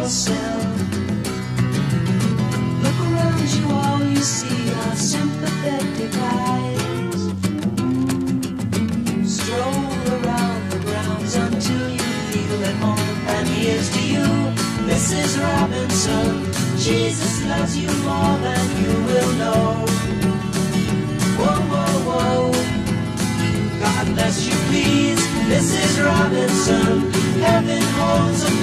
yourself. Look around you, all you see are sympathetic eyes. Stroll around the grounds until you feel at home. And here's to you, Mrs. Robinson. Jesus loves you more than you will know. Whoa, whoa, whoa. God bless you, please, Mrs. Robinson. Heaven holds a